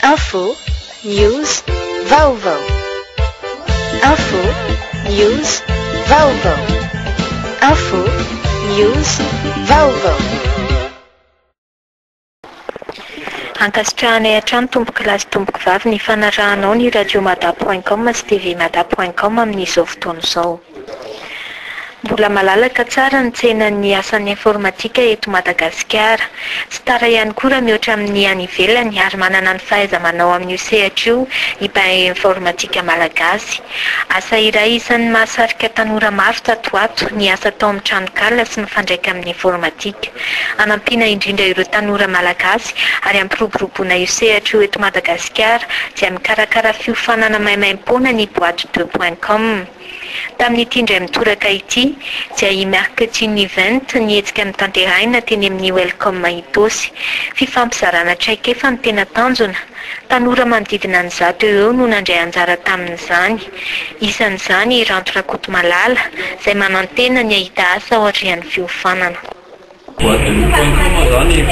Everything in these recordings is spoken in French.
Info, news, vauvau. Info, news, vauvau. Info, news, vauvau. Ankasitrahanay hatrany tomboky lahy sy tomboky vavy ny fanarahanao ny radiomada.com sy tvmada.com amin'izao fotoana izao. Mbola malalaka tsara ny tsenan'ny asan'ny informatika eto Madagasikara. Tsy tara ihany koa raha mihoatra amin'ny any ivelany ary manana ny fahaiza-manao amin'io sehatra io ny mpahay informatika malagasy. Asa iray isan'ny mahasarika tanora maro tato ato ny asa tao amin'ny tranokala sy mifandraika amin'ny informatika. Anampiana indrindra ireo tanora malagasy ary ampiroboroboana io sehatra io eto Madagasikara dia mikarakara fiofanana maimaim-poana ny boîte2.com. Tamin'ity indray mitoraka ity dia i marketing event nietsika mitanteraina teny amin'ny welcome itosy. Fifampizarana traikefa ny tena tanjona. Tanora manodidina ny 100 eo no nandray anjara tamin'izany. Isan'izany Ranto Rakotomalala izay manantena ny ahita asa ao aorian'ny fiofanana. Boîte2.com zany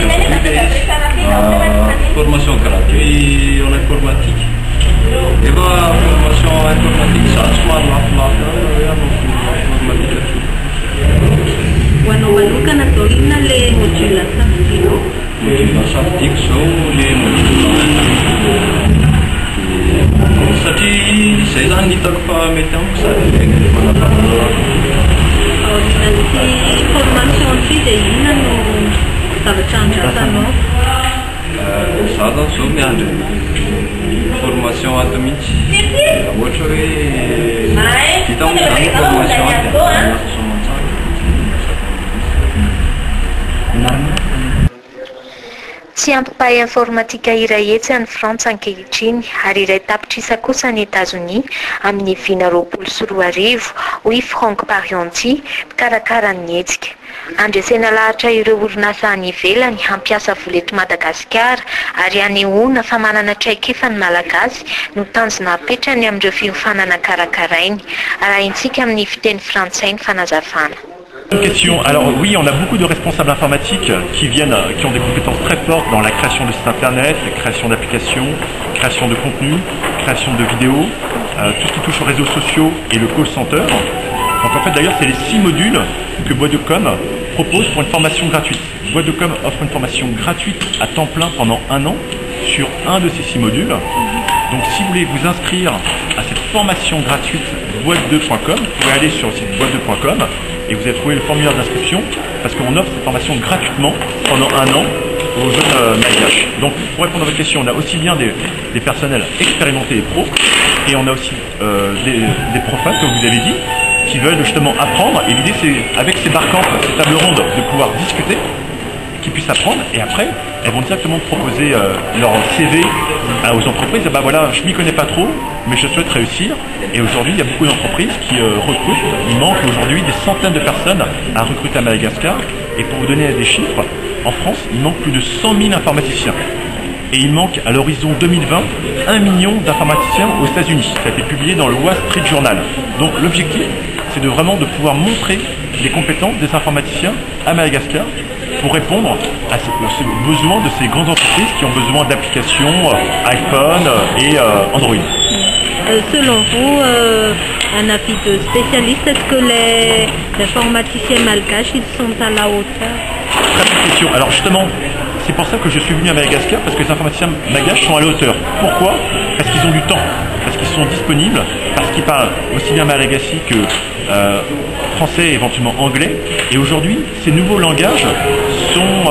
formation gratuite en informatique. Efa formation informatique satsy maro lafolafo informatique. Ho anao manokana zao inona le module safidinao? Module safidiko zao le module satria izay zany hitako fa mety amiko sady tegna manapahalalako. Nanty formation ty dia inona no zavatra andrasanao? Za zany zao miandry formation ato mihitsy. Ohatra hoe hita amin'izany formation ato Tsy ampy informatika iray etsy any Frantsa ankehitriny ary iray tapitrisa kosa ny Etazonia amin'ny vina 24 hoy Franck Parianty mikarakara ny hetsika. Andresena lahatra ireo orinasa any ivelany hampiasa vola eto Madagasikara ary anehoana fa manana traikefa ny malagasy no tanjona apetrany amin'ireo fiofanana karakarainy. Arahintsika amin'ny fiteny frantsay ny fanazavana. Une question. Alors oui, on a beaucoup de responsables informatiques qui ont des compétences très fortes dans la création de sites internet, la création d'applications, création de contenu, création de vidéos, tout ce qui touche aux réseaux sociaux et le call center. Donc en fait d'ailleurs c'est les 6 modules que Boîte2Com propose pour une formation gratuite. Boîte2Com offre une formation gratuite à temps plein pendant 1 an sur un de ces 6 modules. Donc si vous voulez vous inscrire à cette formation gratuite boîte2.com, vous pouvez aller sur le site boîte2.com et vous allez trouver le formulaire d'inscription parce qu'on offre cette formation gratuitement pendant 1 an aux jeunes malgaches. Donc pour répondre à votre question, on a aussi bien des personnels expérimentés et pros et on a aussi des profanes, comme vous avez dit, qui veulent justement apprendre. Et l'idée c'est avec ces barcamps, ces tables rondes, de pouvoir discuter, qu'ils puissent apprendre et après elles vont directement proposer leur CV aux entreprises. Et ben voilà, je m'y connais pas trop mais je souhaite réussir. Et aujourd'hui il y a beaucoup d'entreprises qui recrutent. Il manque aujourd'hui des centaines de personnes à recruter à Madagascar. Et pour vous donner des chiffres, en France il manque plus de 100 000 informaticiens. Et il manque à l'horizon 2020 1 million d'informaticiens aux États-Unis. Ça a été publié dans le Wall Street Journal. Donc l'objectif c'est de vraiment de pouvoir montrer les compétences des informaticiens à Madagascar pour répondre à aux besoins de ces grandes entreprises qui ont besoin d'applications iPhone et Android. Selon vous, un avis de spécialiste, est-ce que les informaticiens malgaches ils sont à la hauteur? Très bonne question. Alors justement, c'est pour ça que je suis venu à Madagascar, parce que les informaticiens malgaches sont à la hauteur. Pourquoi? Parce qu'ils ont du temps, parce qu'ils sont disponibles, parce qu'ils parlent aussi bien malagasy que français et éventuellement anglais. Et aujourd'hui, ces nouveaux langages sont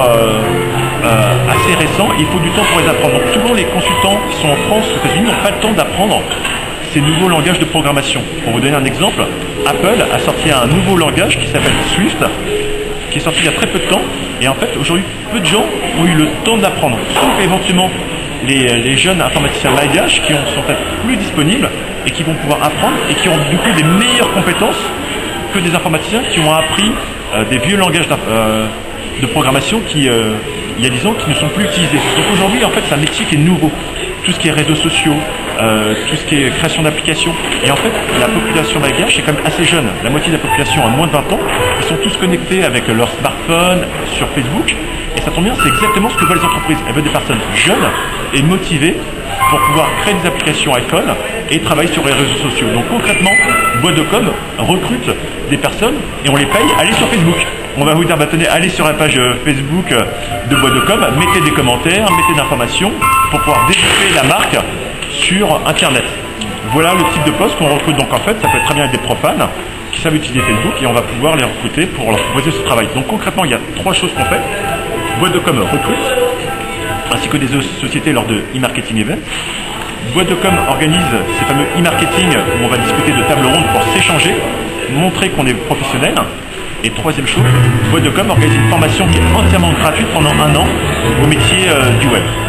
assez récents et il faut du temps pour les apprendre. Donc souvent les consultants qui sont en France, aux États-Unis, n'ont pas le temps d'apprendre ces nouveaux langages de programmation. Pour vous donner un exemple, Apple a sorti un nouveau langage qui s'appelle Swift, qui est sorti il y a très peu de temps. Et en fait, aujourd'hui, peu de gens ont eu le temps d'apprendre, sauf éventuellement les jeunes informaticiens malgaches qui sont peut-être plus disponibles et qui vont pouvoir apprendre et qui ont du coup des meilleures compétences que des informaticiens qui ont appris des vieux langages de programmation qui, il y a 10 ans, qui ne sont plus utilisés. Donc aujourd'hui, en fait, c'est un métier qui est nouveau. Tout ce qui est réseaux sociaux, tout ce qui est création d'applications. Et en fait, la population malgache est quand même assez jeune. La moitié de la population a moins de 20 ans. Ils sont tous connectés avec leur smartphone sur Facebook. Et ça tombe bien, c'est exactement ce que veulent les entreprises. Elles veulent des personnes jeunes et motivées pour pouvoir créer des applications iPhone et travailler sur les réseaux sociaux. Donc concrètement, Boîte de Com recrute des personnes et on les paye à aller sur Facebook. On va vous dire, bah, tenez, allez sur la page Facebook de Boîte de Com, mettez des commentaires, mettez des informations pour pouvoir développer la marque sur Internet. Voilà le type de poste qu'on recrute. Donc en fait, ça peut être très bien être des profanes qui savent utiliser Facebook et on va pouvoir les recruter pour leur proposer ce travail. Donc concrètement, il y a 3 choses qu'on fait. Boîte de Com recrute, ainsi que des sociétés lors de e-marketing events. Boîte de Com organise ces fameux e-marketing où on va discuter de table ronde pour s'échanger, montrer qu'on est professionnel. Et 3e chose, Boîte de Com organise une formation qui est entièrement gratuite pendant 1 an au métier du web.